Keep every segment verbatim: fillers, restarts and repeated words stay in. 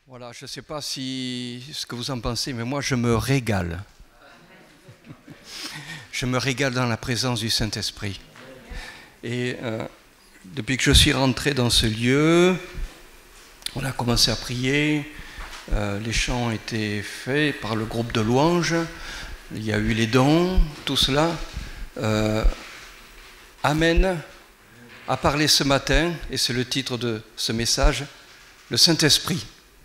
Voilà, je ne sais pas si, ce que vous en pensez, mais moi je me régale. Je me régale dans la présence du Saint-Esprit. Et euh, depuis que je suis rentré dans ce lieu, on a commencé à prier, euh, les chants ont été faits par le groupe de louanges, il y a eu les dons, tout cela euh, amène à parler ce matin, et c'est le titre de ce message, le Saint-Esprit.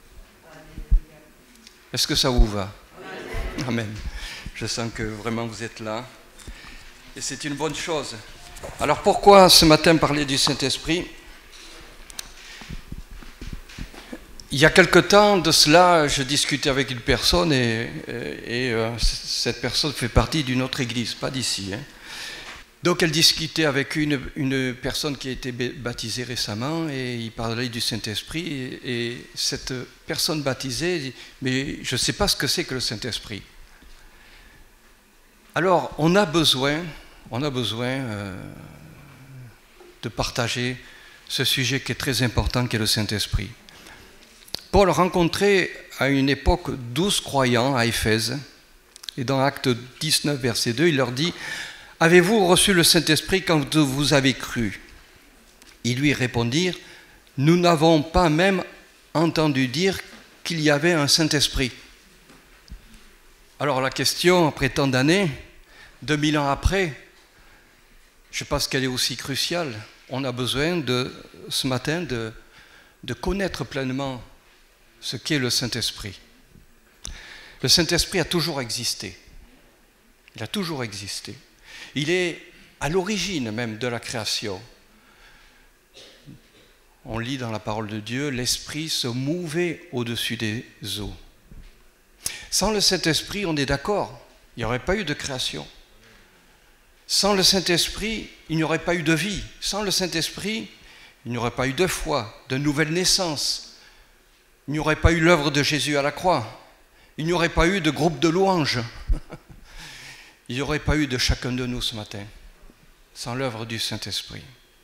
Est-ce que ça vous va? Amen. Je sens que vraiment vous êtes là. Et c'est une bonne chose. Alors pourquoi ce matin parler du Saint-Esprit? Il y a quelque temps de cela, je discutais avec une personne et, et, et euh, cette personne fait partie d'une autre église, pas d'ici. Hein. Donc elle discutait avec une, une personne qui a été baptisée récemment et il parlait du Saint-Esprit et, et cette personne baptisée dit « mais je ne sais pas ce que c'est que le Saint-Esprit ». Alors on a besoin, on a besoin euh, de partager ce sujet qui est très important, qui est le Saint-Esprit. Paul rencontrait à une époque douze croyants à Éphèse et dans Acte dix-neuf, verset deux, il leur dit « Avez-vous reçu le Saint-Esprit quand vous avez cru ?» Ils lui répondirent « Nous n'avons pas même entendu dire qu'il y avait un Saint-Esprit. » Alors la question, après tant d'années, deux mille ans après, je pense qu'elle est aussi cruciale. On a besoin de, ce matin de, de connaître pleinement ce qu'est le Saint-Esprit. Le Saint-Esprit a toujours existé. Il a toujours existé. Il est à l'origine même de la création. On lit dans la parole de Dieu, l'Esprit se mouvait au-dessus des eaux. Sans le Saint-Esprit, on est d'accord, il n'y aurait pas eu de création. Sans le Saint-Esprit, il n'y aurait pas eu de vie. Sans le Saint-Esprit, il n'y aurait pas eu de foi, de nouvelle naissance. Il n'y aurait pas eu l'œuvre de Jésus à la croix. Il n'y aurait pas eu de groupe de louanges. Il n'y aurait pas eu de chacun de nous ce matin, sans l'œuvre du Saint-Esprit.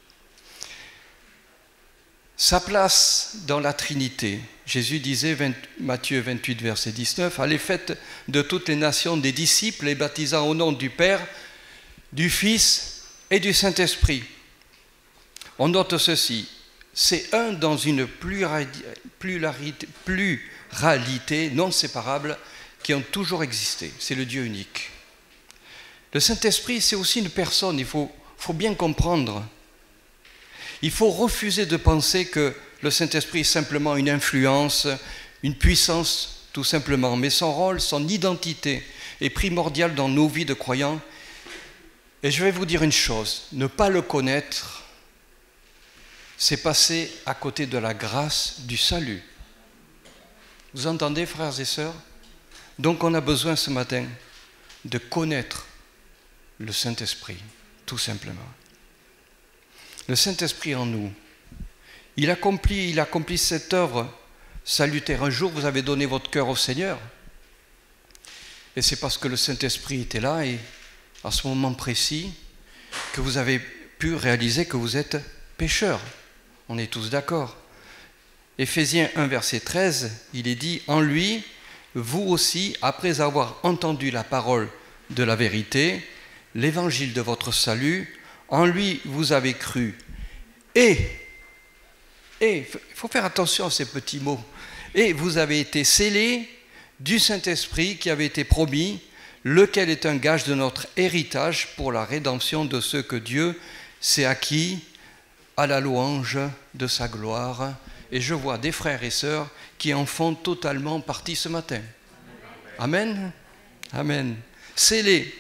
Sa place dans la Trinité. Jésus disait, Matthieu vingt-huit, verset dix-neuf, « Allez, faites de toutes les nations des disciples, les baptisant au nom du Père, du Fils et du Saint-Esprit. » On note ceci, c'est un dans une pluralité, pluralité, pluralité non séparable qui ont toujours existé. C'est le Dieu unique. Le Saint-Esprit, c'est aussi une personne, il faut, faut bien comprendre. Il faut refuser de penser que le Saint-Esprit est simplement une influence, une puissance, tout simplement. Mais son rôle, son identité est primordiale dans nos vies de croyants. Et je vais vous dire une chose, ne pas le connaître, c'est passer à côté de la grâce du salut. Vous entendez, frères et sœurs? Donc on a besoin ce matin de connaître le Saint-Esprit, tout simplement. Le Saint-Esprit en nous, il accomplit, il accomplit cette œuvre salutaire. Un jour, vous avez donné votre cœur au Seigneur. Et c'est parce que le Saint-Esprit était là et à ce moment précis que vous avez pu réaliser que vous êtes pécheur. On est tous d'accord. Éphésiens un, verset treize, il est dit « En lui, vous aussi, après avoir entendu la parole de la vérité, l'évangile de votre salut, en lui vous avez cru. Et, et, il faut faire attention à ces petits mots, et vous avez été scellés du Saint-Esprit qui avait été promis, lequel est un gage de notre héritage pour la rédemption de ceux que Dieu s'est acquis à la louange de sa gloire. » Et je vois des frères et sœurs qui en font totalement partie ce matin. Amen. Amen. Scellés.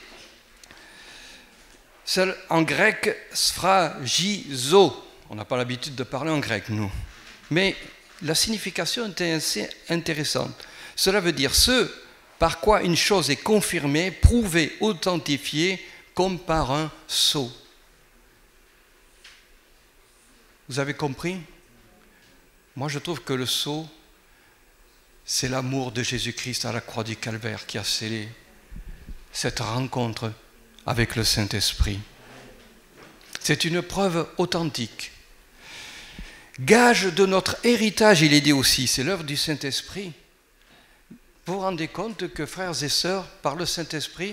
En grec, sphragizo. On n'a pas l'habitude de parler en grec, nous. Mais la signification est assez intéressante. Cela veut dire ce par quoi une chose est confirmée, prouvée, authentifiée, comme par un sceau. Vous avez compris? Moi, je trouve que le sceau, c'est l'amour de Jésus-Christ à la croix du Calvaire qui a scellé cette rencontre avec le Saint-Esprit. C'est une preuve authentique. Gage de notre héritage, il est dit aussi, c'est l'œuvre du Saint-Esprit. Vous vous rendez compte que, frères et sœurs, par le Saint-Esprit,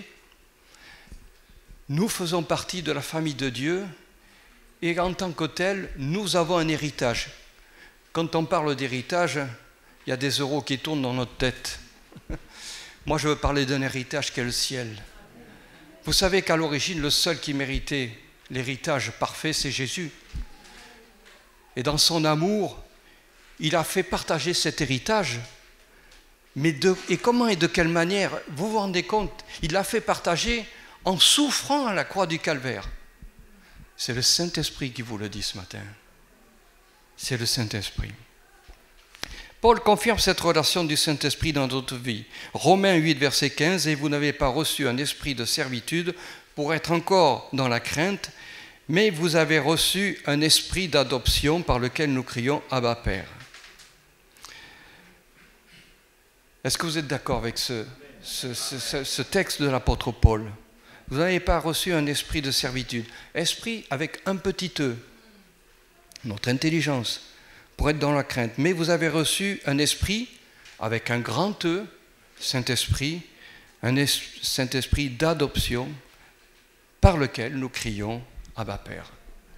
nous faisons partie de la famille de Dieu et en tant que tel, nous avons un héritage. Quand on parle d'héritage, il y a des euros qui tournent dans notre tête. Moi, je veux parler d'un héritage qui est le ciel. Vous savez qu'à l'origine, le seul qui méritait l'héritage parfait, c'est Jésus. Et dans son amour, il a fait partager cet héritage. Mais de, et comment et de quelle manière? Vous vous rendez compte? Il l'a fait partager en souffrant à la croix du Calvaire. C'est le Saint-Esprit qui vous le dit ce matin. C'est le Saint-Esprit. Paul confirme cette relation du Saint-Esprit dans notre vie. Romains huit, verset quinze, « Et vous n'avez pas reçu un esprit de servitude pour être encore dans la crainte, mais vous avez reçu un esprit d'adoption par lequel nous crions « Abba, Père ». Est-ce que vous êtes d'accord avec ce, ce, ce, ce texte de l'apôtre Paul? Vous n'avez pas reçu un esprit de servitude. Esprit avec un petit « e », notre intelligence, pour être dans la crainte. Mais vous avez reçu un esprit avec un grand « E », Saint-Esprit, un es- Saint-Esprit d'adoption, par lequel nous crions « Abba, Père ».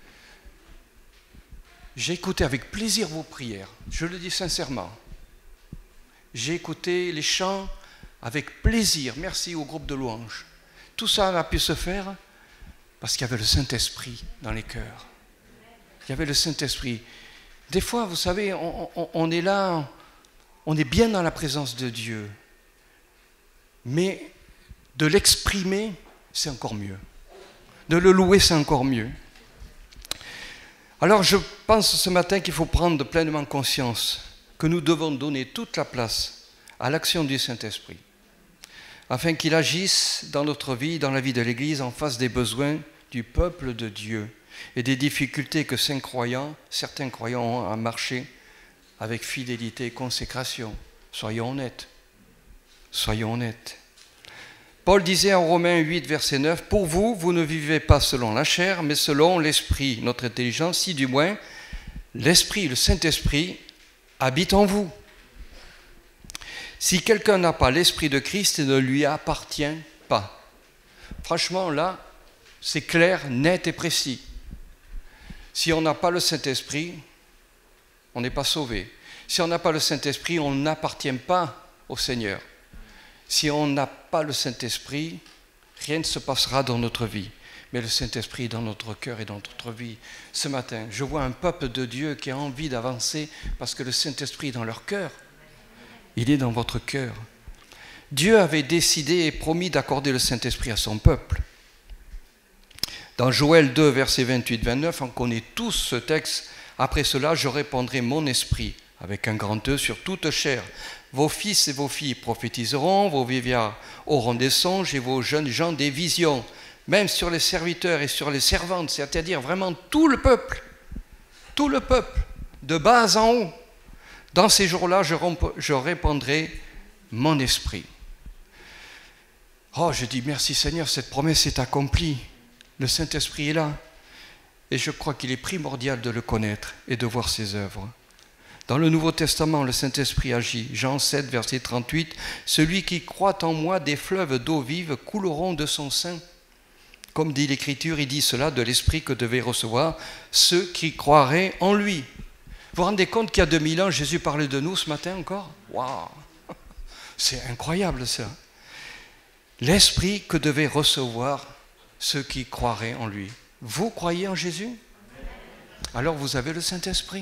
J'ai écouté avec plaisir vos prières, je le dis sincèrement. J'ai écouté les chants avec plaisir, merci au groupe de louanges. Tout ça a pu se faire parce qu'il y avait le Saint-Esprit dans les cœurs. Il y avait le Saint-Esprit. Des fois, vous savez, on, on, on est là, on est bien dans la présence de Dieu. Mais de l'exprimer, c'est encore mieux. De le louer, c'est encore mieux. Alors je pense ce matin qu'il faut prendre pleinement conscience que nous devons donner toute la place à l'action du Saint-Esprit, afin qu'il agisse dans notre vie, dans la vie de l'Église, en face des besoins du peuple de Dieu et des difficultés que certains croyants, certains croyants ont à marcher avec fidélité et consécration. Soyons honnêtes. Soyons honnêtes. Paul disait en Romains huit, verset neuf, « Pour vous, vous ne vivez pas selon la chair, mais selon l'Esprit, notre intelligence, si du moins l'Esprit, le Saint-Esprit, habite en vous. Si quelqu'un n'a pas l'Esprit de Christ, il ne lui appartient pas. » Franchement, là, c'est clair, net et précis. Si on n'a pas le Saint-Esprit, on n'est pas sauvé. Si on n'a pas le Saint-Esprit, on n'appartient pas au Seigneur. Si on n'a pas le Saint-Esprit, rien ne se passera dans notre vie. Mais le Saint-Esprit est dans notre cœur et dans notre vie. Ce matin, je vois un peuple de Dieu qui a envie d'avancer parce que le Saint-Esprit est dans leur cœur. Il est dans votre cœur. Dieu avait décidé et promis d'accorder le Saint-Esprit à son peuple. Dans Joël deux, versets vingt-huit vingt-neuf, on connaît tous ce texte. « Après cela, je répandrai mon esprit, avec un grand E, sur toute chair. Vos fils et vos filles prophétiseront, vos vieillards auront des songes et vos jeunes gens des visions. » Même sur les serviteurs et sur les servantes, c'est-à-dire vraiment tout le peuple, tout le peuple, de bas en haut. Dans ces jours-là, je, je répandrai mon esprit. Oh, je dis merci Seigneur, cette promesse est accomplie. Le Saint-Esprit est là. Et je crois qu'il est primordial de le connaître et de voir ses œuvres. Dans le Nouveau Testament, le Saint-Esprit agit. Jean sept, verset trente-huit, « Celui qui croit en moi, des fleuves d'eau vive couleront de son sein. » Comme dit l'Écriture, il dit cela de l'Esprit que devaient recevoir ceux qui croiraient en lui. Vous vous rendez compte qu'il y a deux mille ans, Jésus parlait de nous ce matin encore? Waouh! C'est incroyable ça. L'Esprit que devaient recevoir ceux qui croiraient en lui. Vous croyez en Jésus? Alors vous avez le Saint-Esprit.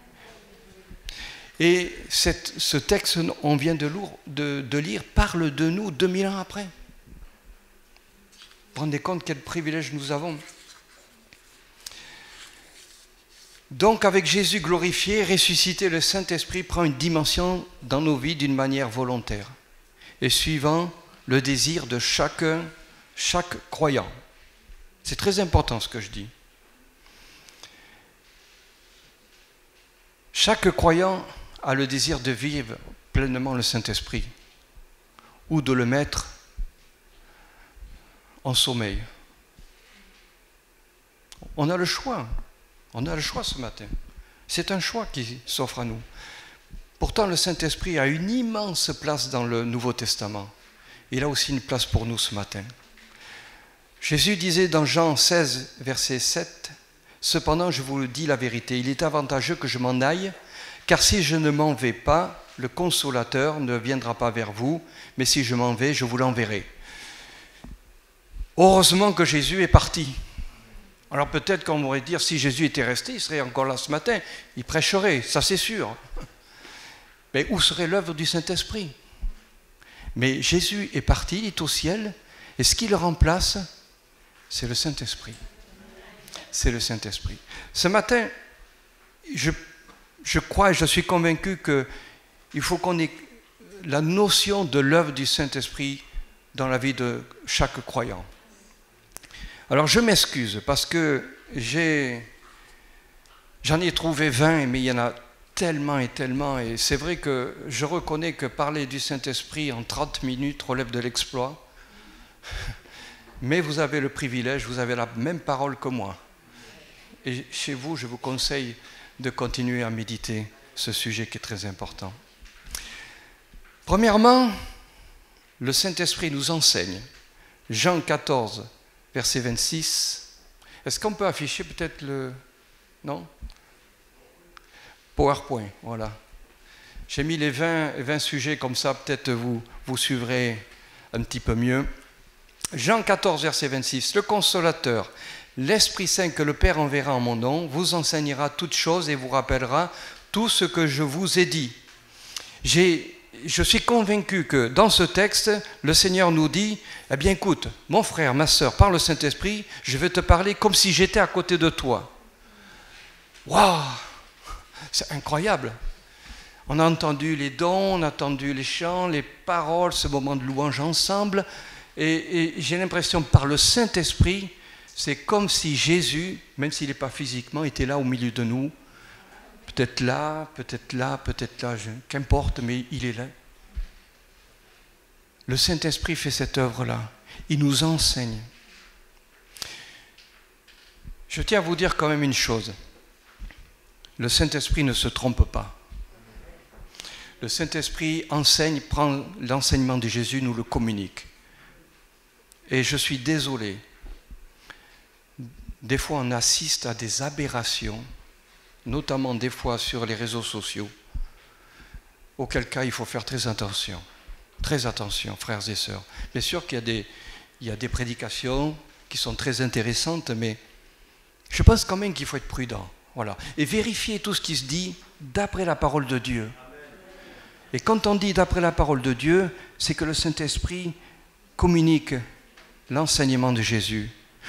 Et cette, ce texte, on vient de, lourd, de, de lire, parle de nous deux mille ans après. Vous vous rendez compte quel privilège nous avons? Donc avec Jésus glorifié, ressuscité, le Saint-Esprit prend une dimension dans nos vies d'une manière volontaire et suivant le désir de chacun, chaque croyant. C'est très important ce que je dis. Chaque croyant a le désir de vivre pleinement le Saint-Esprit ou de le mettre en sommeil. On a le choix. On a le choix ce matin. C'est un choix qui s'offre à nous. Pourtant, le Saint-Esprit a une immense place dans le Nouveau Testament. Il a aussi une place pour nous ce matin. Jésus disait dans Jean seize, verset sept, « Cependant, je vous le dis la vérité, il est avantageux que je m'en aille, car si je ne m'en vais pas, le Consolateur ne viendra pas vers vous, mais si je m'en vais, je vous l'enverrai. » Heureusement que Jésus est parti. Alors peut-être qu'on pourrait dire, si Jésus était resté, il serait encore là ce matin, il prêcherait, ça c'est sûr. Mais où serait l'œuvre du Saint-Esprit? Mais Jésus est parti, il est au ciel, et ce qui le remplace, c'est le Saint-Esprit. C'est le Saint-Esprit. Ce matin, je, je crois et je suis convaincu qu'il faut qu'on ait la notion de l'œuvre du Saint-Esprit dans la vie de chaque croyant. Alors je m'excuse parce que j'ai, j'en ai trouvé vingt, mais il y en a tellement et tellement, et c'est vrai que je reconnais que parler du Saint-Esprit en trente minutes relève de l'exploit, mais vous avez le privilège, vous avez la même parole que moi. Et chez vous, je vous conseille de continuer à méditer ce sujet qui est très important. Premièrement, le Saint-Esprit nous enseigne. Jean quatorze, verset vingt-six. Est-ce qu'on peut afficher peut-être le... Non ? PowerPoint, voilà. J'ai mis les vingt, vingt sujets comme ça, peut-être vous, vous suivrez un petit peu mieux. Jean quatorze, verset vingt-six. Le Consolateur, l'Esprit Saint que le Père enverra en mon nom, vous enseignera toutes choses et vous rappellera tout ce que je vous ai dit. J'ai, je suis convaincu que dans ce texte, le Seigneur nous dit, eh bien écoute, mon frère, ma sœur, par le Saint-Esprit, je vais te parler comme si j'étais à côté de toi. Waouh! C'est incroyable. On a entendu les dons, on a entendu les chants, les paroles, ce moment de louange ensemble. Et, et j'ai l'impression que par le Saint-Esprit, c'est comme si Jésus, même s'il n'est pas physiquement, était là au milieu de nous. Peut-être là, peut-être là, peut-être là, je, qu'importe, mais il est là. Le Saint-Esprit fait cette œuvre-là. Il nous enseigne. Je tiens à vous dire quand même une chose. Le Saint-Esprit ne se trompe pas. Le Saint-Esprit enseigne, prend l'enseignement de Jésus, nous le communique. Et je suis désolé. Des fois, on assiste à des aberrations, notamment des fois sur les réseaux sociaux, auquel cas il faut faire très attention. Très attention, frères et sœurs. Bien sûr qu'il y a des, il y a des prédications qui sont très intéressantes, mais je pense quand même qu'il faut être prudent. Voilà. Et vérifier tout ce qui se dit d'après la parole de Dieu. Et quand on dit d'après la parole de Dieu, c'est que le Saint-Esprit communique l'enseignement de Jésus.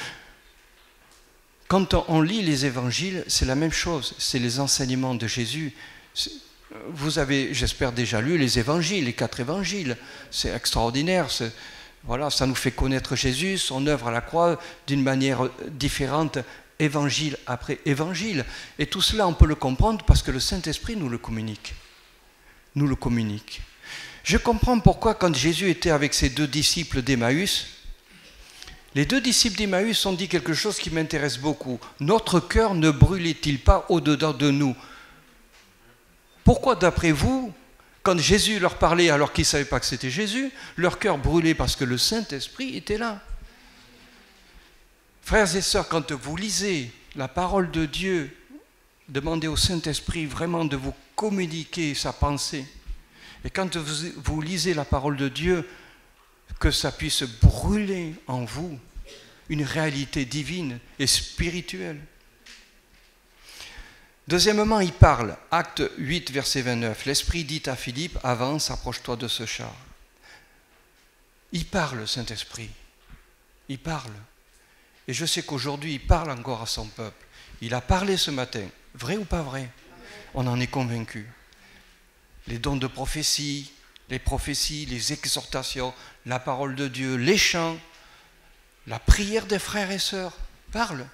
Quand on lit les évangiles, c'est la même chose, c'est les enseignements de Jésus. Vous avez, j'espère, déjà lu les évangiles, les quatre évangiles. C'est extraordinaire. C'est, voilà, ça nous fait connaître Jésus, son œuvre à la croix d'une manière différente, évangile après évangile. Et tout cela, on peut le comprendre parce que le Saint-Esprit nous le communique. Nous le communique. Je comprends pourquoi, quand Jésus était avec ses deux disciples d'Emmaüs, les deux disciples d'Emmaüs ont dit quelque chose qui m'intéresse beaucoup. Notre cœur ne brûlait-il pas au-dedans de nous? Pourquoi, d'après vous, quand Jésus leur parlait alors qu'ils ne savaient pas que c'était Jésus, leur cœur brûlait parce que le Saint-Esprit était là? Frères et sœurs, quand vous lisez la parole de Dieu, demandez au Saint-Esprit vraiment de vous communiquer sa pensée. Et quand vous, vous lisez la parole de Dieu, que ça puisse brûler en vous une réalité divine et spirituelle. Deuxièmement, il parle, acte huit, verset vingt-neuf. L'Esprit dit à Philippe, avance, approche-toi de ce char. Il parle, le Saint-Esprit. Il parle. Et je sais qu'aujourd'hui, il parle encore à son peuple. Il a parlé ce matin. Vrai ou pas vrai? On en est convaincu. Les dons de prophétie, les prophéties, les exhortations, la parole de Dieu, les chants, la prière des frères et sœurs, parlent.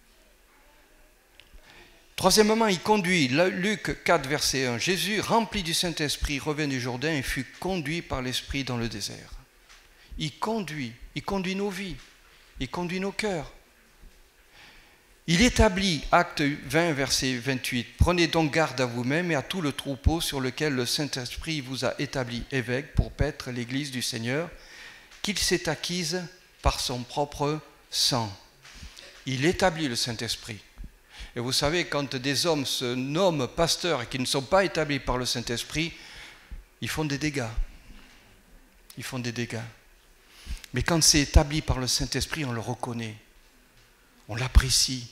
Troisièmement, il conduit. Luc quatre, verset un. Jésus, rempli du Saint-Esprit, revint du Jourdain et fut conduit par l'Esprit dans le désert. Il conduit, il conduit nos vies, il conduit nos cœurs. Il établit, acte vingt, verset vingt-huit, « Prenez donc garde à vous-même et à tout le troupeau sur lequel le Saint-Esprit vous a établi évêque pour paître l'Église du Seigneur, qu'il s'est acquise par son propre sang. » Il établit le Saint-Esprit. Et vous savez, quand des hommes se nomment pasteurs et qui ne sont pas établis par le Saint-Esprit, ils font des dégâts. Ils font des dégâts. Mais quand c'est établi par le Saint-Esprit, on le reconnaît. On l'apprécie.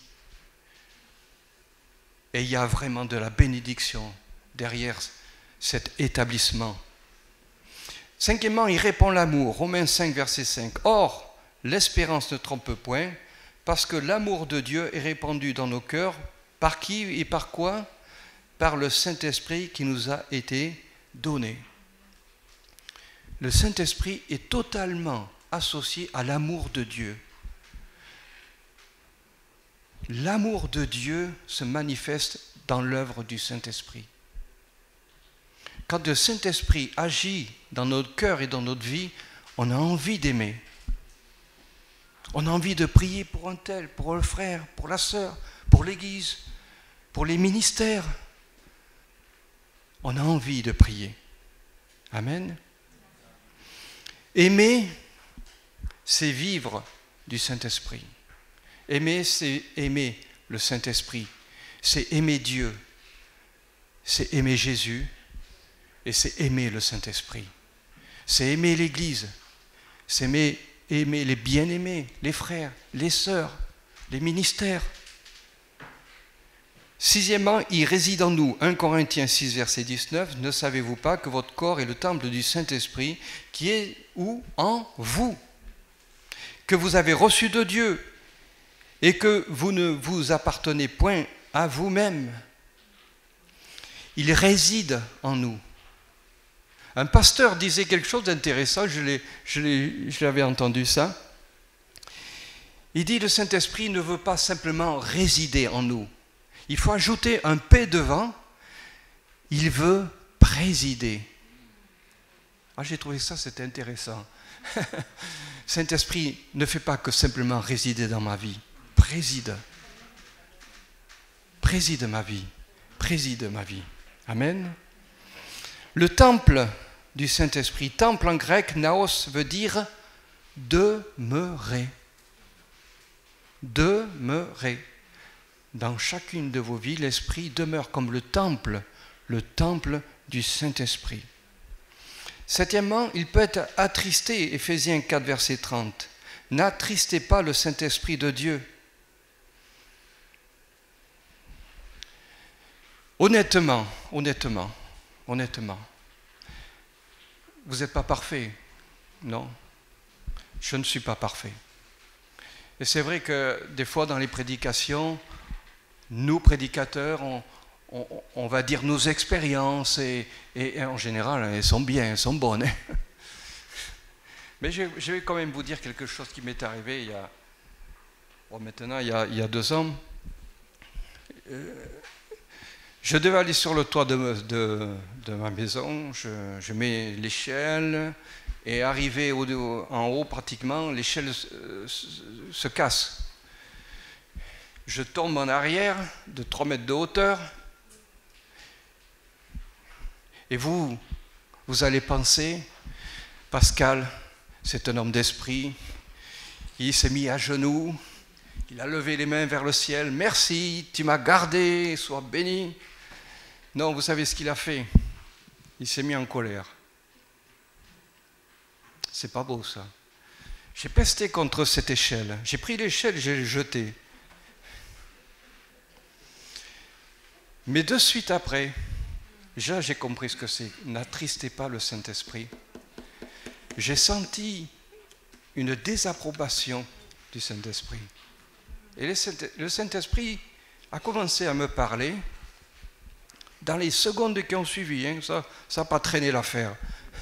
Et il y a vraiment de la bénédiction derrière cet établissement. Cinquièmement, il répand l'amour. Romains cinq, verset cinq. « Or, l'espérance ne trompe point, parce que l'amour de Dieu est répandu dans nos cœurs. Par qui et par quoi? Par le Saint-Esprit qui nous a été donné. » Le Saint-Esprit est totalement associé à l'amour de Dieu. L'amour de Dieu se manifeste dans l'œuvre du Saint-Esprit. Quand le Saint-Esprit agit dans notre cœur et dans notre vie, on a envie d'aimer. On a envie de prier pour un tel, pour le frère, pour la sœur, pour l'Église, pour les ministères. On a envie de prier. Amen. Aimer, c'est vivre du Saint-Esprit. Aimer, c'est aimer le Saint-Esprit. C'est aimer Dieu. C'est aimer Jésus. Et c'est aimer le Saint-Esprit. C'est aimer l'Église. C'est aimer, aimer les bien-aimés, les frères, les sœurs, les ministères. Sixièmement, il réside en nous. un Corinthiens six, verset dix-neuf. Ne savez-vous pas que votre corps est le temple du Saint-Esprit qui est où? En vous. Que vous avez reçu de Dieu et que vous ne vous appartenez point à vous-même. Il réside en nous. Un pasteur disait quelque chose d'intéressant, je l'ai, je l'ai, je l'avais entendu ça. Il dit, le Saint-Esprit ne veut pas simplement résider en nous. Il faut ajouter un P devant. Il veut présider. Ah, j'ai trouvé ça, c'était intéressant. Saint-Esprit ne fait pas que simplement résider dans ma vie. Préside. Préside ma vie. Préside ma vie. Amen. Le temple du Saint-Esprit, temple en grec, naos, veut dire demeurer. Demeurer. Dans chacune de vos vies, l'Esprit demeure comme le temple, le temple du Saint-Esprit. Septièmement, il peut être attristé, Éphésiens quatre, verset trente. N'attristez pas le Saint-Esprit de Dieu. Honnêtement, honnêtement, honnêtement, vous n'êtes pas parfait, non? Je ne suis pas parfait. Et c'est vrai que des fois dans les prédications, nous prédicateurs, on, on, on va dire nos expériences et, et, et en général, elles sont bien, elles sont bonnes. Hein. Mais je, je vais quand même vous dire quelque chose qui m'est arrivé il y a, bon, maintenant, il y a, il y a deux ans. Euh, Je devais aller sur le toit de, de, de ma maison, je, je mets l'échelle et arrivé au, en haut pratiquement, l'échelle se, se, se casse. Je tombe en arrière de trois mètres de hauteur et vous, vous allez penser, Pascal, c'est un homme d'esprit, il s'est mis à genoux, il a levé les mains vers le ciel, merci, tu m'as gardé, sois béni. Non, vous savez ce qu'il a fait? Il s'est mis en colère. C'est pas beau ça. J'ai pesté contre cette échelle. J'ai pris l'échelle et je l'ai jetée. Mais de suite après, déjà j'ai compris ce que c'est. N'attristez pas le Saint-Esprit. J'ai senti une désapprobation du Saint-Esprit. Et le Saint-Esprit a commencé à me parler. Dans les secondes qui ont suivi, hein, ça n'a pas traîné l'affaire.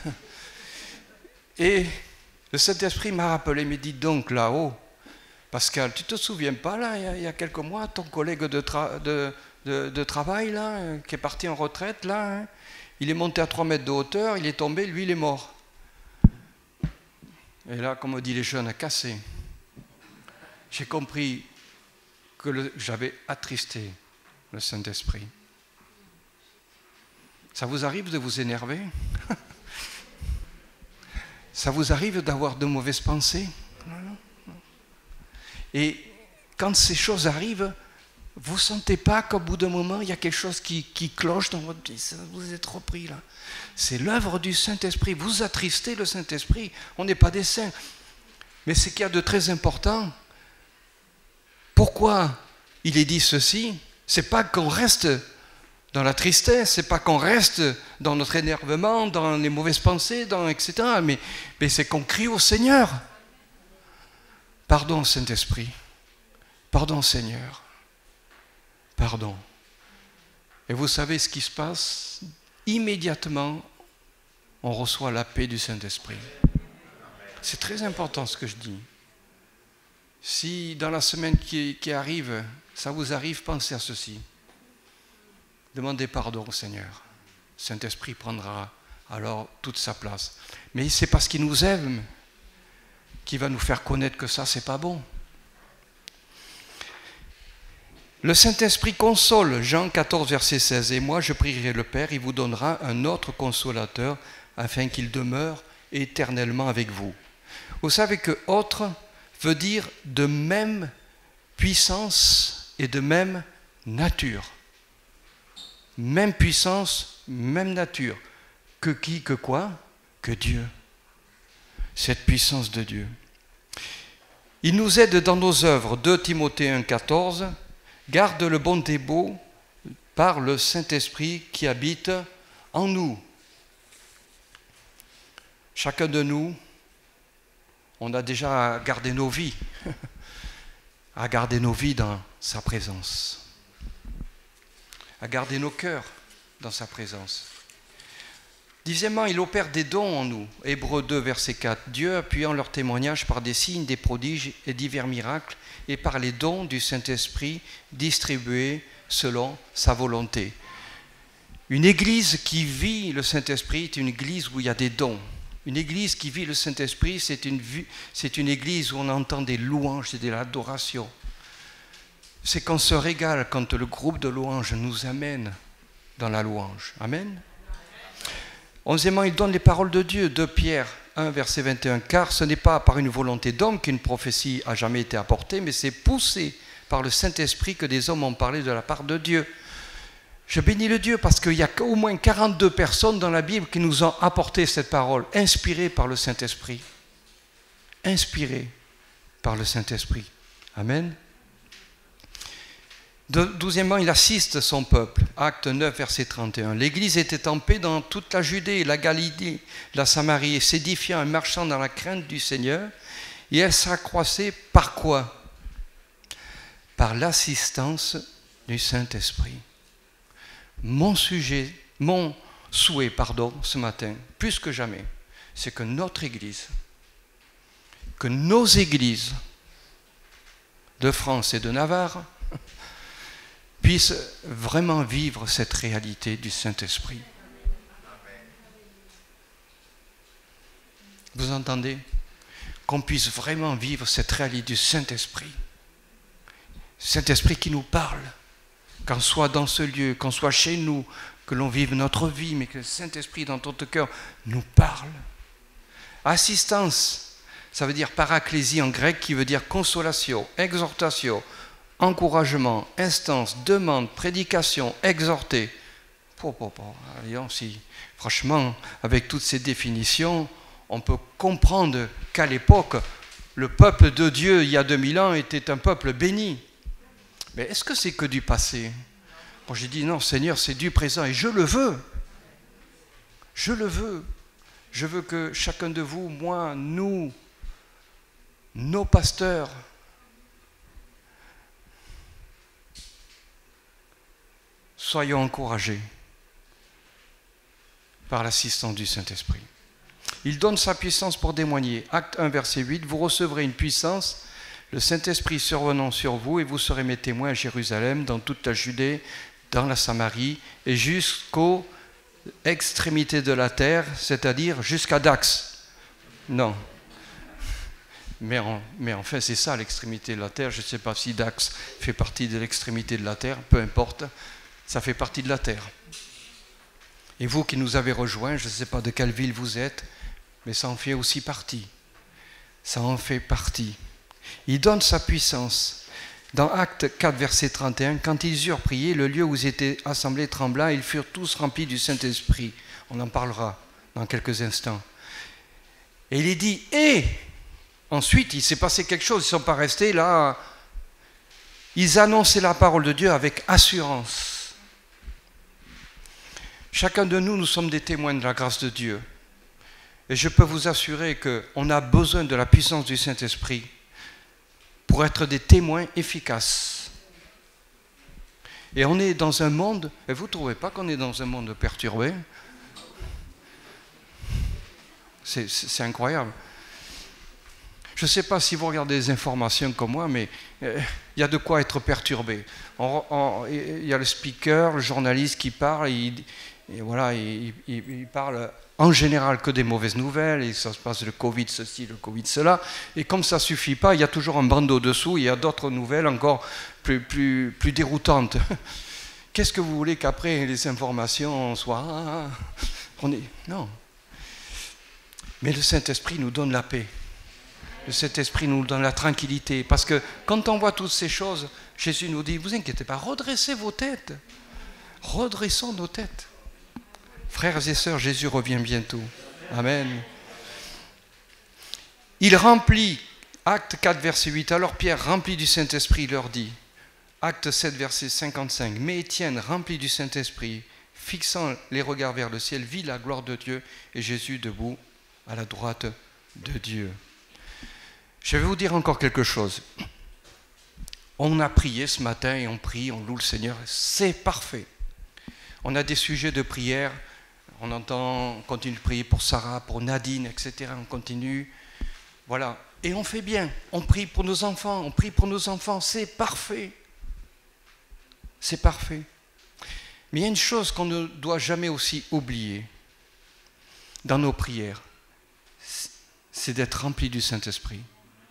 Et le Saint-Esprit m'a rappelé, me dit donc là-haut, Pascal, tu ne te souviens pas là, il y, a, il y a quelques mois, ton collègue de, tra de, de, de travail là, qui est parti en retraite là, hein, il est monté à trois mètres de hauteur, il est tombé, lui il est mort. Et là, comme on dit les jeunes, cassé. J'ai compris, que le, j'avais attristé le Saint-Esprit. Ça vous arrive de vous énerver? Ça vous arrive d'avoir de mauvaises pensées? Et quand ces choses arrivent, vous ne sentez pas qu'au bout d'un moment, il y a quelque chose qui, qui cloche dans votre vie? Vous êtes repris là. C'est l'œuvre du Saint-Esprit. Vous attristez le Saint-Esprit. On n'est pas des saints. Mais ce qu'il y a de très important, pourquoi il est dit ceci? C'est pas qu'on reste dans la tristesse, c'est pas qu'on reste dans notre énervement, dans les mauvaises pensées, dans, et cetera. Mais, mais c'est qu'on crie au Seigneur. Pardon, Saint-Esprit. Pardon, Seigneur. Pardon. Et vous savez ce qui se passe? Immédiatement, on reçoit la paix du Saint-Esprit. C'est très important ce que je dis. Si dans la semaine qui, qui arrive, ça vous arrive, pensez à ceci. Demandez pardon au Seigneur. Le Saint-Esprit prendra alors toute sa place. Mais c'est parce qu'il nous aime qu'il va nous faire connaître que ça, c'est pas bon. Le Saint-Esprit console, Jean quatorze, verset seize. Et moi, je prierai le Père, il vous donnera un autre consolateur afin qu'il demeure éternellement avec vous. Vous savez que autre veut dire de même puissance et de même nature. Même puissance, même nature. Que qui, que quoi? Que Dieu. Cette puissance de Dieu. Il nous aide dans nos œuvres. deux Timothée un, quatorze. Garde le bon dévot par le Saint-Esprit qui habite en nous. Chacun de nous, on a déjà à garder nos vies, à garder nos vies dans sa présence, à garder nos cœurs dans sa présence. Dixièmement, il opère des dons en nous. Hébreux deux, verset quatre. Dieu appuyant leur témoignage par des signes, des prodiges et divers miracles, et par les dons du Saint-Esprit distribués selon sa volonté. Une église qui vit le Saint-Esprit est une église où il y a des dons. Une église qui vit le Saint-Esprit, c'est une, c'est une église où on entend des louanges et de l'adoration. C'est qu'on se régale quand le groupe de louanges nous amène dans la louange. Amen. Onzièmement, il donne les paroles de Dieu. deux Pierre un, verset vingt et un. Car ce n'est pas par une volonté d'homme qu'une prophétie a jamais été apportée, mais c'est poussé par le Saint-Esprit que des hommes ont parlé de la part de Dieu. Je bénis le Dieu parce qu'il y a au moins quarante-deux personnes dans la Bible qui nous ont apporté cette parole, inspirée par le Saint-Esprit. Inspirée par le Saint-Esprit. Amen. Douzièmement, il assiste son peuple. Acte neuf, verset trente et un. L'Église était en paix dans toute la Judée, la Galilée, la Samarie, et s'édifiant et marchant dans la crainte du Seigneur. Et elle s'accroissait par quoi? Par l'assistance du Saint-Esprit. Mon sujet, mon souhait, pardon, ce matin, plus que jamais, c'est que notre Église, que nos églises de France et de Navarre puissent vraiment vivre cette réalité du Saint-Esprit. Vous entendez? Qu'on puisse vraiment vivre cette réalité du Saint-Esprit. Saint-Esprit qui nous parle, qu'on soit dans ce lieu, qu'on soit chez nous, que l'on vive notre vie, mais que le Saint-Esprit dans notre cœur nous parle. Assistance, ça veut dire paraclésie en grec, qui veut dire consolation, exhortation, encouragement, instance, demande, prédication, exhorter. Oh, oh, oh. Allons, si, franchement, avec toutes ces définitions, on peut comprendre qu'à l'époque, le peuple de Dieu, il y a deux mille ans, était un peuple béni. Mais est-ce que c'est que du passé? Bon, j'ai dit non, Seigneur, c'est du présent et je le veux. Je le veux. Je veux que chacun de vous, moi, nous, nos pasteurs, soyons encouragés par l'assistance du Saint-Esprit. Il donne sa puissance pour témoigner. Acte un, verset huit. Vous recevrez une puissance, le Saint-Esprit survenant sur vous, et vous serez mes témoins à Jérusalem, dans toute la Judée, dans la Samarie, et jusqu'aux extrémités de la terre, c'est-à-dire jusqu'à Dax. Non. Mais, en, mais enfin, c'est ça l'extrémité de la terre. Je ne sais pas si Dax fait partie de l'extrémité de la terre, peu importe, ça fait partie de la terre. Et vous qui nous avez rejoints, je ne sais pas de quelle ville vous êtes, mais ça en fait aussi partie. Ça en fait partie. Il donne sa puissance. Dans Actes quatre, verset trente et un, quand ils eurent prié, le lieu où ils étaient assemblés trembla, ils furent tous remplis du Saint-Esprit. On en parlera dans quelques instants. Et il est dit, et ensuite, il s'est passé quelque chose, ils ne sont pas restés là. Ils annonçaient la parole de Dieu avec assurance. Chacun de nous, nous sommes des témoins de la grâce de Dieu. Et je peux vous assurer qu'on a besoin de la puissance du Saint-Esprit pour être des témoins efficaces. Et on est dans un monde, et vous ne trouvez pas qu'on est dans un monde perturbé? C'est, c'est incroyable. Je ne sais pas si vous regardez les informations comme moi, mais euh, il y a de quoi être perturbé. On, on, il y a le speaker, le journaliste qui parle, et, il, et voilà, il, il, il parle en général que des mauvaises nouvelles, et ça se passe le Covid ceci, le Covid cela, et comme ça ne suffit pas, il y a toujours un bandeau dessous, il y a d'autres nouvelles encore plus, plus, plus déroutantes. Qu'est-ce que vous voulez qu'après les informations soient... Ah, on est, non. Mais le Saint-Esprit nous donne la paix. Le Saint-Esprit nous donne la tranquillité. Parce que quand on voit toutes ces choses, Jésus nous dit, vous inquiétez pas, redressez vos têtes. Redressons nos têtes. Frères et sœurs, Jésus revient bientôt. Amen. Il remplit, Acte quatre, verset huit, alors Pierre, rempli du Saint-Esprit, leur dit, Acte sept, verset cinquante-cinq, mais Étienne, rempli du Saint-Esprit, fixant les regards vers le ciel, vit la gloire de Dieu et Jésus debout à la droite de Dieu. Je vais vous dire encore quelque chose. On a prié ce matin et on prie, on loue le Seigneur, c'est parfait. On a des sujets de prière, on entend, on continue de prier pour Sarah, pour Nadine, et cetera. On continue, voilà. Et on fait bien, on prie pour nos enfants, on prie pour nos enfants, c'est parfait. C'est parfait. Mais il y a une chose qu'on ne doit jamais aussi oublier dans nos prières, c'est d'être rempli du Saint-Esprit.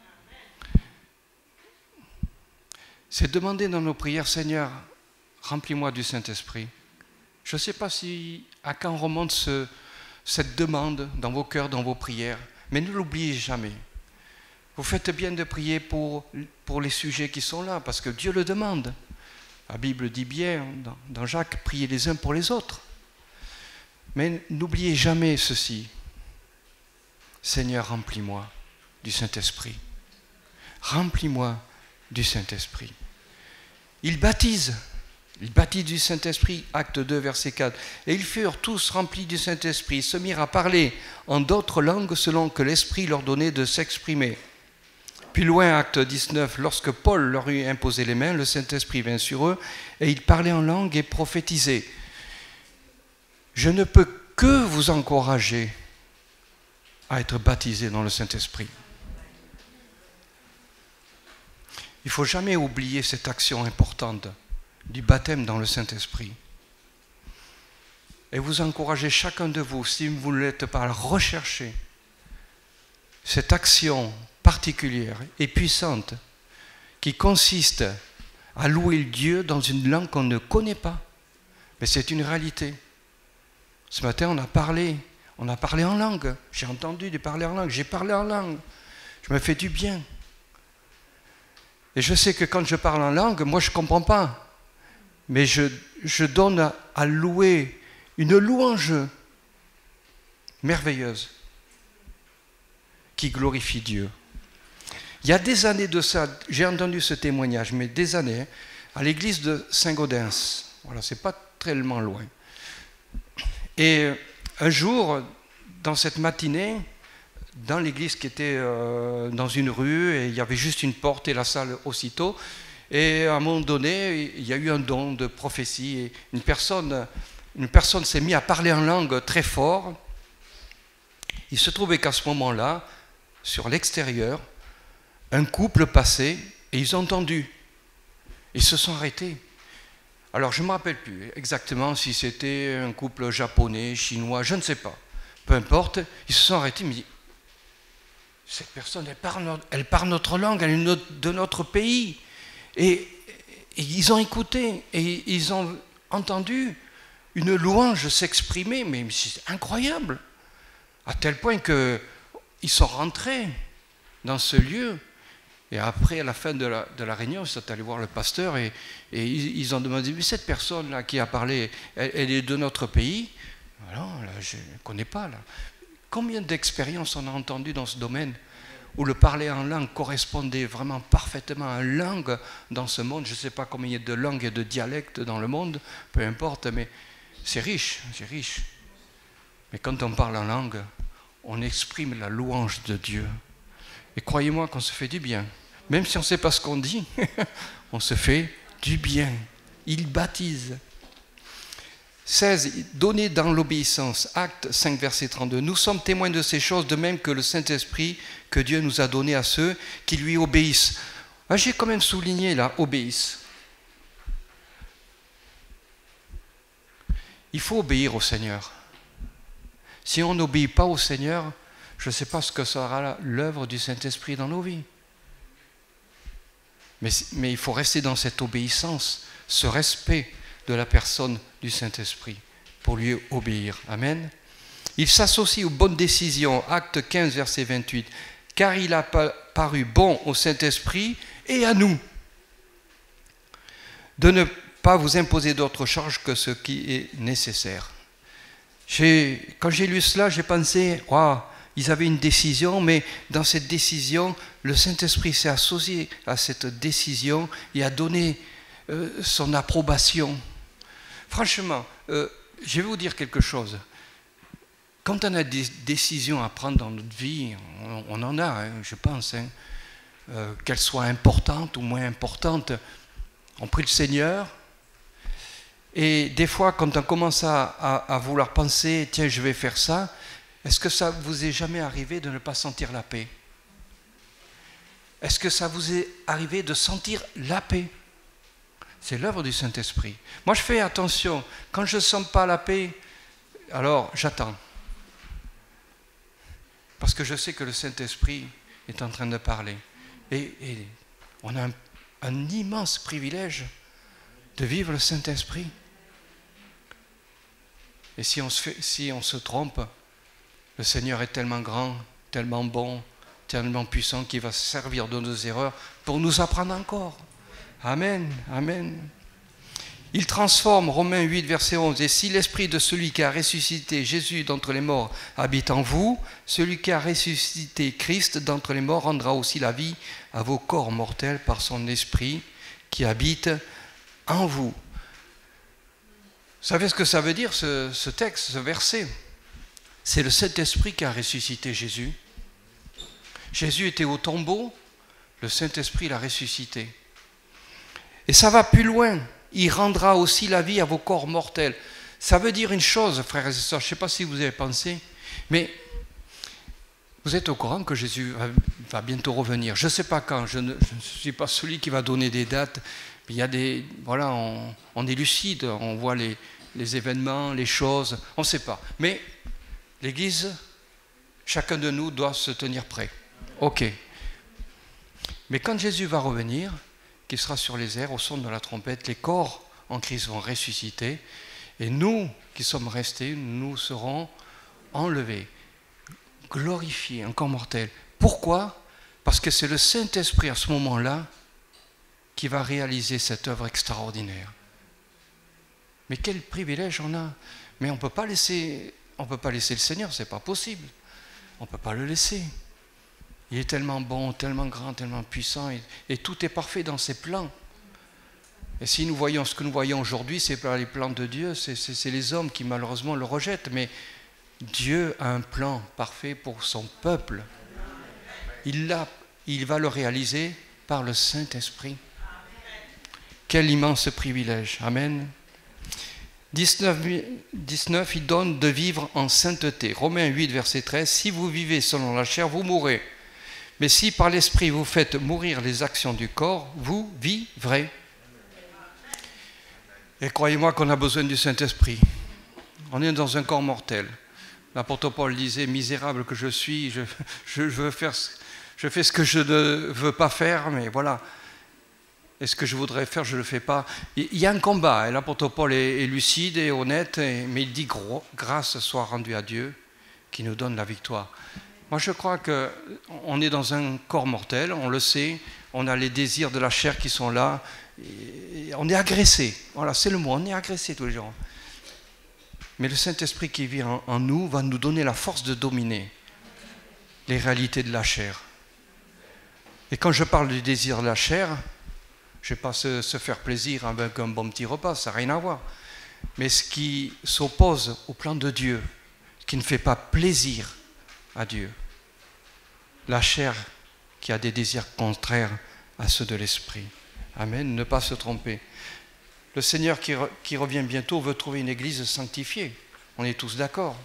C'est demander dans nos prières, Seigneur, remplis-moi du Saint-Esprit. Je ne sais pas si, à quand remonte ce, cette demande dans vos cœurs, dans vos prières, mais ne l'oubliez jamais. Vous faites bien de prier pour, pour les sujets qui sont là, parce que Dieu le demande. La Bible dit bien, dans, dans Jacques, priez les uns pour les autres. Mais n'oubliez jamais ceci. Seigneur, remplis-moi du Saint-Esprit. Remplis-moi du Saint-Esprit. Il baptise. Il baptise du Saint-Esprit, acte deux, verset quatre. Et ils furent tous remplis du Saint-Esprit, se mirent à parler en d'autres langues selon que l'Esprit leur donnait de s'exprimer. Plus loin, acte dix-neuf, lorsque Paul leur eut imposé les mains, le Saint-Esprit vint sur eux et ils parlaient en langue et prophétisaient. Je ne peux que vous encourager à être baptisés dans le Saint-Esprit. Il ne faut jamais oublier cette action importante du baptême dans le Saint-Esprit. Et vous encouragez chacun de vous, si vous ne l'êtes pas, à rechercher cette action particulière et puissante qui consiste à louer Dieu dans une langue qu'on ne connaît pas. Mais c'est une réalité. Ce matin, on a parlé, on a parlé en langue. J'ai entendu de parler en langue, j'ai parlé en langue. Je me fais du bien. Et je sais que quand je parle en langue, moi je ne comprends pas. Mais je, je donne à, à louer une louange merveilleuse qui glorifie Dieu. Il y a des années de ça, j'ai entendu ce témoignage, mais des années, à l'église de Saint-Gaudens. Voilà, c'est pas tellement loin. Et un jour, dans cette matinée, dans l'église qui était euh, dans une rue, et il y avait juste une porte et la salle aussitôt, et à un moment donné, il y a eu un don de prophétie, et une personne, une personne s'est mise à parler en langue très fort. Il se trouvait qu'à ce moment-là, sur l'extérieur, un couple passait et ils ont entendu. Ils se sont arrêtés. Alors je ne me rappelle plus exactement si c'était un couple japonais, chinois, je ne sais pas. Peu importe, ils se sont arrêtés, mais cette personne, elle parle notre, elle parle notre langue, elle est notre, de notre pays. Et, et ils ont écouté, et ils ont entendu une louange s'exprimer, mais c'est incroyable, à tel point qu'ils sont rentrés dans ce lieu. Et après, à la fin de la, de la réunion, ils sont allés voir le pasteur et, et ils, ils ont demandé, mais cette personne-là qui a parlé, elle, elle est de notre pays? Alors, là, je ne connais pas. Là. Combien d'expériences on a entendues dans ce domaine où le parler en langue correspondait vraiment parfaitement à une langue dans ce monde? Je ne sais pas combien il y a de langues et de dialectes dans le monde, peu importe, mais c'est riche, c'est riche. Mais quand on parle en langue, on exprime la louange de Dieu. Et croyez-moi qu'on se fait du bien. Même si on ne sait pas ce qu'on dit, on se fait du bien. Il baptise. seize. Donner dans l'obéissance. Acte cinq, verset trente-deux. Nous sommes témoins de ces choses, de même que le Saint-Esprit que Dieu nous a donné à ceux qui lui obéissent. Ah, j'ai quand même souligné là, obéissent. Il faut obéir au Seigneur. Si on n'obéit pas au Seigneur, je ne sais pas ce que sera l'œuvre du Saint-Esprit dans nos vies. Mais, mais il faut rester dans cette obéissance, ce respect de la personne du Saint-Esprit pour lui obéir. Amen. Il s'associe aux bonnes décisions. Acte quinze, verset vingt-huit. Car il a paru bon au Saint-Esprit et à nous de ne pas vous imposer d'autre charge que ce qui est nécessaire. J'ai, quand j'ai lu cela, j'ai pensé, waouh, ils avaient une décision, mais dans cette décision, le Saint-Esprit s'est associé à cette décision et a donné euh, son approbation. Franchement, euh, je vais vous dire quelque chose. Quand on a des décisions à prendre dans notre vie, on, on en a, hein, je pense, hein, euh, qu'elles soient importantes ou moins importantes, on prie le Seigneur. Et des fois, quand on commence à, à, à vouloir penser, tiens, je vais faire ça, est-ce que ça vous est jamais arrivé de ne pas sentir la paix? Est-ce que ça vous est arrivé de sentir la paix? C'est l'œuvre du Saint-Esprit. Moi, je fais attention. Quand je ne sens pas la paix, alors j'attends. Parce que je sais que le Saint-Esprit est en train de parler. Et, et on a un, un immense privilège de vivre le Saint-Esprit. Et si on se fait, si on se trompe, le Seigneur est tellement grand, tellement bon, tellement puissant qu'il va se servir de nos erreurs pour nous apprendre encore. Amen, amen. Il transforme, Romains huit, verset onze, « Et si l'esprit de celui qui a ressuscité Jésus d'entre les morts habite en vous, celui qui a ressuscité Christ d'entre les morts rendra aussi la vie à vos corps mortels par son esprit qui habite en vous. » Vous savez ce que ça veut dire, ce, ce texte, ce verset? C'est le Saint-Esprit qui a ressuscité Jésus. Jésus était au tombeau, le Saint-Esprit l'a ressuscité. Et ça va plus loin. Il rendra aussi la vie à vos corps mortels. Ça veut dire une chose, frères et sœurs, je ne sais pas si vous avez pensé, mais vous êtes au courant que Jésus va, va bientôt revenir. Je ne sais pas quand, je ne, je ne suis pas celui qui va donner des dates. Mais il y a des, voilà, on, on est lucide, on voit les, les événements, les choses, on ne sait pas. Mais l'Église, chacun de nous doit se tenir prêt. Ok. Mais quand Jésus va revenir, qu'il sera sur les airs, au son de la trompette, les corps en Christ vont ressusciter, et nous qui sommes restés, nous serons enlevés, glorifiés, encore mortels. Pourquoi? Parce que c'est le Saint-Esprit à ce moment-là qui va réaliser cette œuvre extraordinaire. Mais quel privilège on a! Mais on ne peut pas laisser, on peut pas laisser le Seigneur, ce n'est pas possible. On ne peut pas le laisser. Il est tellement bon, tellement grand, tellement puissant, et, et tout est parfait dans ses plans. Et si nous voyons ce que nous voyons aujourd'hui, ce n'est pas les plans de Dieu, c'est, c'est, c'est les hommes qui malheureusement le rejettent. Mais Dieu a un plan parfait pour son peuple. Il, l'a, il va le réaliser par le Saint-Esprit. Quel immense privilège. Amen. dix-neuf, dix-neuf, il donne de vivre en sainteté. Romains huit, verset treize, « Si vous vivez selon la chair, vous mourrez. Mais si par l'Esprit vous faites mourir les actions du corps, vous vivrez. » Et croyez-moi qu'on a besoin du Saint-Esprit. On est dans un corps mortel. L'apôtre Paul disait, « Misérable que je suis, je, je, je veux faire Je fais ce que je ne veux pas faire, mais voilà. Et ce que je voudrais faire, je ne le fais pas. Il y a un combat. Et l'apôtre Paul est, est lucide et honnête, et, mais il dit « grâce soit rendue à Dieu qui nous donne la victoire ». Moi, je crois qu'on est dans un corps mortel, on le sait, on a les désirs de la chair qui sont là, et on est agressé. Voilà, c'est le mot, on est agressé tous les jours. Mais le Saint-Esprit qui vit en, en nous va nous donner la force de dominer les réalités de la chair. Et quand je parle du désir de la chair, je ne vais pas se, se faire plaisir avec un bon petit repas, ça n'a rien à voir. Mais ce qui s'oppose au plan de Dieu, ce qui ne fait pas plaisir à Dieu, la chair qui a des désirs contraires à ceux de l'esprit. Amen, ne pas se tromper. Le Seigneur qui, re, qui revient bientôt veut trouver une église sanctifiée. On est tous d'accord.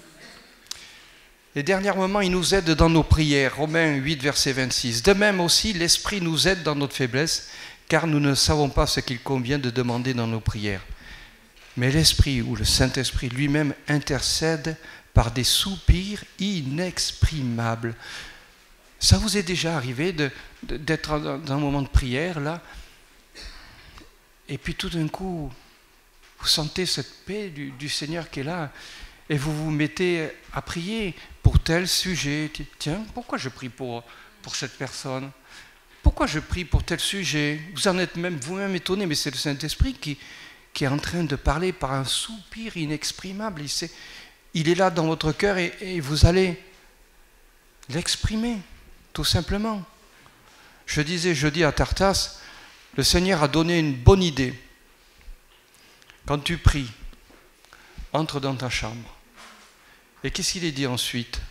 Et dernièrement, il nous aide dans nos prières. Romains huit, verset vingt-six. De même aussi, l'Esprit nous aide dans notre faiblesse, car nous ne savons pas ce qu'il convient de demander dans nos prières. Mais l'Esprit ou le Saint-Esprit lui-même intercède par des soupirs inexprimables. Ça vous est déjà arrivé de, de, d'être dans un moment de prière, là, et puis tout d'un coup, vous sentez cette paix du, du Seigneur qui est là, et vous vous mettez à prier pour tel sujet. Tiens, pourquoi je prie pour, pour cette personne? Pourquoi je prie pour tel sujet? Vous en êtes même vous-même étonné, mais c'est le Saint-Esprit qui, qui est en train de parler par un soupir inexprimable. Il, sait, il est là dans votre cœur et, et vous allez l'exprimer, tout simplement. Je disais jeudi à Tartas, le Seigneur a donné une bonne idée. Quand tu pries, entre dans ta chambre. Et qu'est-ce qu'il est dit ensuite?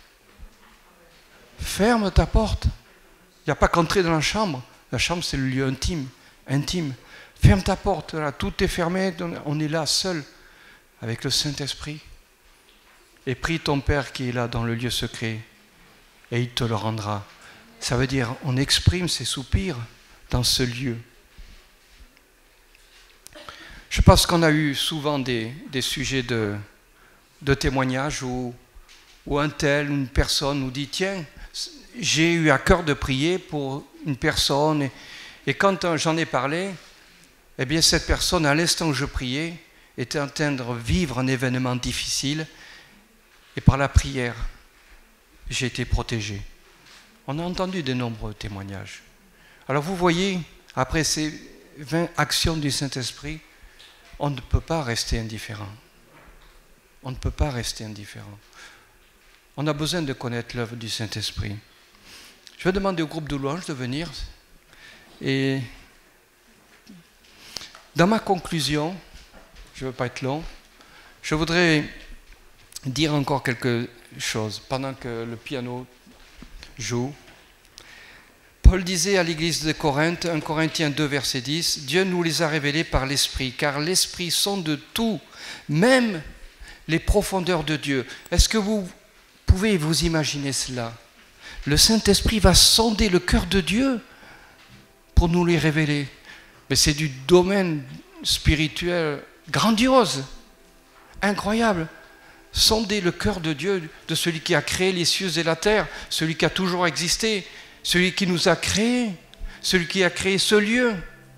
Ferme ta porte. Il n'y a pas qu'entrer dans la chambre. La chambre, c'est le lieu intime. intime. Ferme ta porte. Là, tout est fermé. On est là, seul, avec le Saint-Esprit. Et prie ton Père qui est là dans le lieu secret. Et il te le rendra. Ça veut dire, on exprime ses soupirs dans ce lieu. Je pense qu'on a eu souvent des, des sujets de, de témoignages où, où un tel, une personne nous dit « Tiens, j'ai eu à cœur de prier pour une personne. » Et, et quand j'en ai parlé, eh bien cette personne, à l'instant où je priais, était en train de vivre un événement difficile. Et par la prière, j'ai été protégé. On a entendu de nombreux témoignages. Alors vous voyez, après ces vingt actions du Saint-Esprit, on ne peut pas rester indifférent. On ne peut pas rester indifférent. On a besoin de connaître l'œuvre du Saint-Esprit. Je vais demander au groupe de louanges de venir. Et dans ma conclusion, je ne veux pas être long, je voudrais dire encore quelque chose pendant que le piano joue. Paul disait à l'église de Corinthe, un Corinthiens deux, verset dix, « Dieu nous les a révélés par l'Esprit, car l'Esprit sonde tout, même les profondeurs de Dieu. » Est-ce que vous pouvez vous imaginer cela? Le Saint-Esprit va sonder le cœur de Dieu pour nous les révéler. Mais c'est du domaine spirituel grandiose, incroyable. Sonder le cœur de Dieu, de celui qui a créé les cieux et la terre, celui qui a toujours existé, celui qui nous a créés, celui qui a créé ce lieu,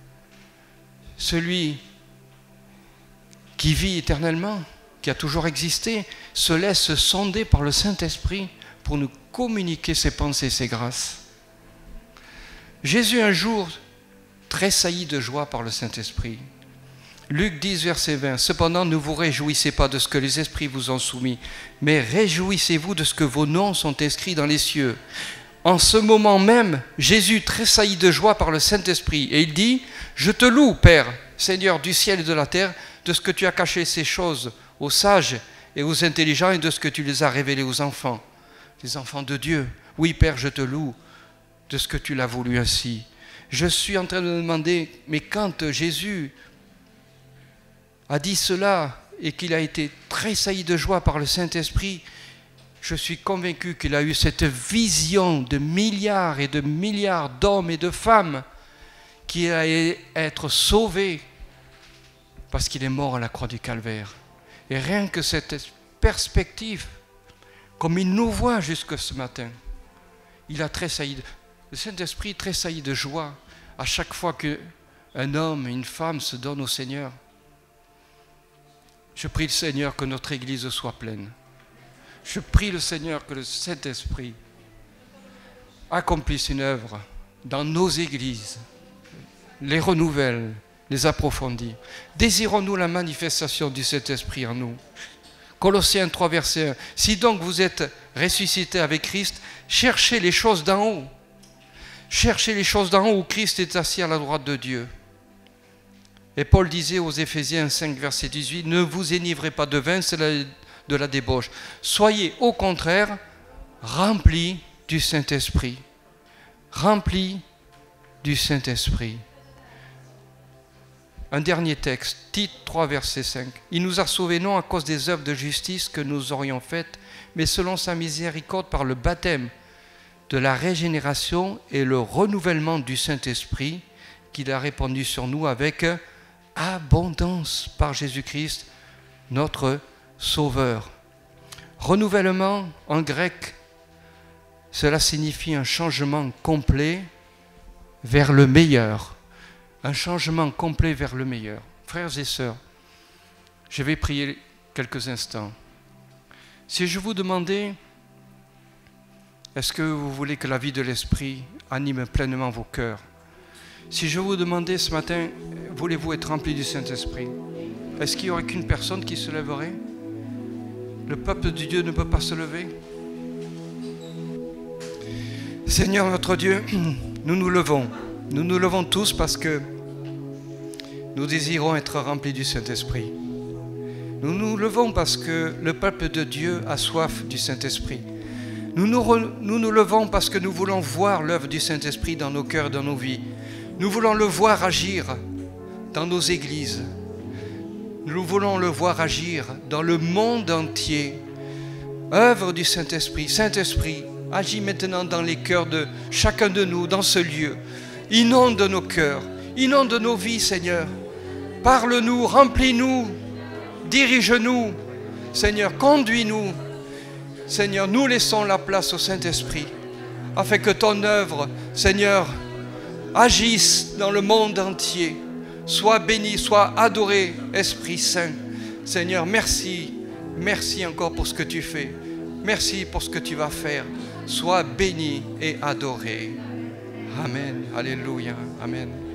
celui qui vit éternellement, qui a toujours existé, se laisse sonder par le Saint-Esprit pour nous communiquer ses pensées, ses grâces. Jésus un jour tressaillit de joie par le Saint-Esprit. Luc dix, verset vingt. « Cependant, ne vous réjouissez pas de ce que les esprits vous ont soumis, mais réjouissez-vous de ce que vos noms sont inscrits dans les cieux. » En ce moment même, Jésus tressaillit de joie par le Saint-Esprit et il dit « Je te loue, Père, Seigneur du ciel et de la terre, de ce que tu as caché ces choses aux sages et aux intelligents et de ce que tu les as révélées aux enfants. » Les enfants de Dieu. Oui, Père, je te loue de ce que tu l'as voulu ainsi. Je suis en train de me demander, mais quand Jésus a dit cela et qu'il a été tressailli de joie par le Saint-Esprit, je suis convaincu qu'il a eu cette vision de milliards et de milliards d'hommes et de femmes qui allaient être sauvés parce qu'il est mort à la croix du Calvaire. Et rien que cette perspective, comme il nous voit jusque ce matin, il a tressailli. Le Saint-Esprit tressaillit de joie à chaque fois qu'un homme et une femme se donnent au Seigneur. Je prie le Seigneur que notre Église soit pleine. Je prie le Seigneur que le Saint-Esprit accomplisse une œuvre dans nos églises, les renouvelle, les approfondit. Désirons-nous la manifestation du Saint-Esprit en nous? Colossiens trois, verset un. Si donc vous êtes ressuscités avec Christ, cherchez les choses d'en haut. Cherchez les choses d'en haut où Christ est assis à la droite de Dieu. Et Paul disait aux Éphésiens cinq, verset dix-huit, ne vous enivrez pas de vin, c'est de la débauche. Soyez au contraire remplis du Saint-Esprit. Remplis du Saint-Esprit. Un dernier texte, Tite trois, verset cinq. Il nous a sauvés non à cause des œuvres de justice que nous aurions faites, mais selon sa miséricorde par le baptême de la régénération et le renouvellement du Saint-Esprit qu'il a répandu sur nous avec abondance par Jésus-Christ, notre Sauveur. Renouvellement, en grec, cela signifie un changement complet vers le meilleur. Un changement complet vers le meilleur. Frères et sœurs, je vais prier quelques instants. Si je vous demandais, est-ce que vous voulez que la vie de l'Esprit anime pleinement vos cœurs? Si je vous demandais ce matin, voulez-vous être rempli du Saint-Esprit? Est-ce qu'il n'y aurait qu'une personne qui se lèverait? Le peuple de Dieu ne peut pas se lever? Seigneur notre Dieu, nous nous levons. Nous nous levons tous parce que nous désirons être remplis du Saint-Esprit. Nous nous levons parce que le peuple de Dieu a soif du Saint-Esprit. Nous nous, re, nous nous levons parce que nous voulons voir l'œuvre du Saint-Esprit dans nos cœurs, dans nos vies. Nous voulons le voir agir dans nos églises. Nous voulons le voir agir dans le monde entier. Œuvre du Saint-Esprit. Saint-Esprit, agis maintenant dans les cœurs de chacun de nous, dans ce lieu. Inonde nos cœurs, inonde nos vies, Seigneur. Parle-nous, remplis-nous, dirige-nous. Seigneur, conduis-nous. Seigneur, nous laissons la place au Saint-Esprit, afin que ton œuvre, Seigneur, agisse dans le monde entier. Sois béni, sois adoré, Esprit Saint. Seigneur, merci, merci encore pour ce que tu fais. Merci pour ce que tu vas faire. Sois béni et adoré. Amen. Alléluia. Amen.